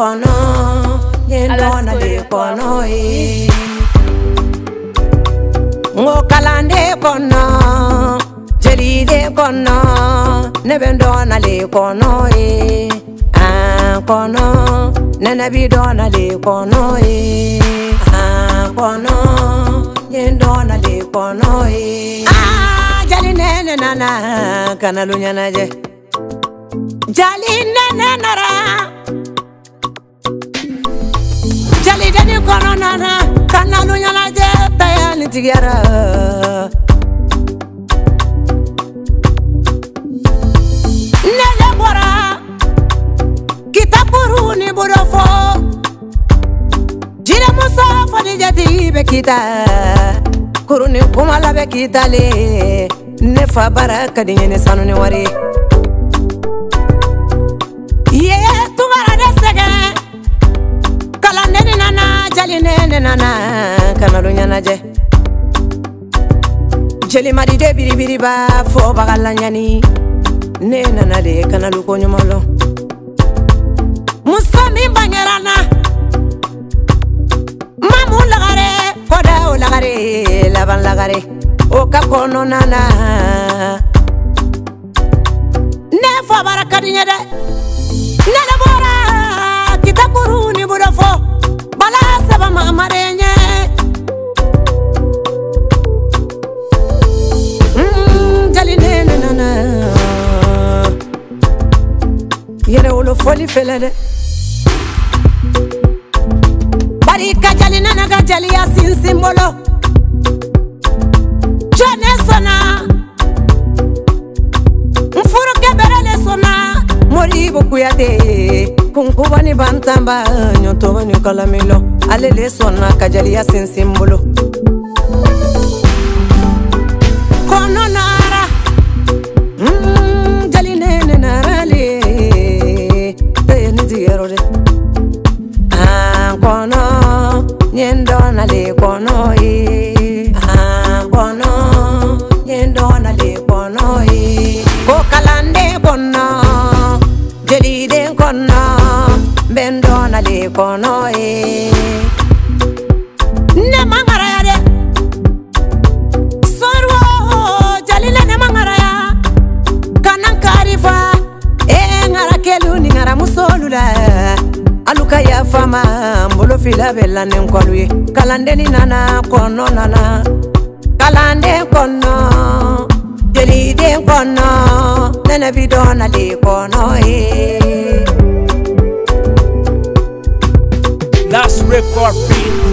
kono yendona le kono ngo kalande kono jeli de kono nebendona le kono kono nenabi dona le kono kono yendona le kono jali nene nana kanalu nyanaje jali nene nara jali deni kono nana kanalu nyanaje tayani tigara nele bora kitaburu ni burofo jire musa fani jati be kita kuruni kumala be kita le nefa baraka dinyene sanu ne wari ye tungara de sege kala nene nana jali nene nana kanalu nyanaje jeli madi de biri biri ba fo bagala nyani ne nana de kanalu ko nyumolo musa mi bangerana mamu lagare koda o lagare laban lagare o ka kono nana ne fa baraka dinya de ne la bora kitaburu ni burafo bala saba mamarenye jali nene nana yere wolo foli felele bari ka jali nana ka jali ya sin simbolo jone sona mfuro keberele sona mori boku ya de kunkuba ni bantamba nyoto ni kalamilo alele sona ka jali ya sin simbolo kono nara jali nene nara le tayeni ziyero de kono nyendona le kono kono nyendona le kono ko kalande kono jeli de kono bendona le kono ne mangara ya de sorwo jali ne mangara ya kanan karifa ngara kelu ni ngara musolula aluka ya fama mbolo fila bella nenkwaluye kalande ni nana kono nana kalande kono jeli de kono nana bidona de kono Last record beat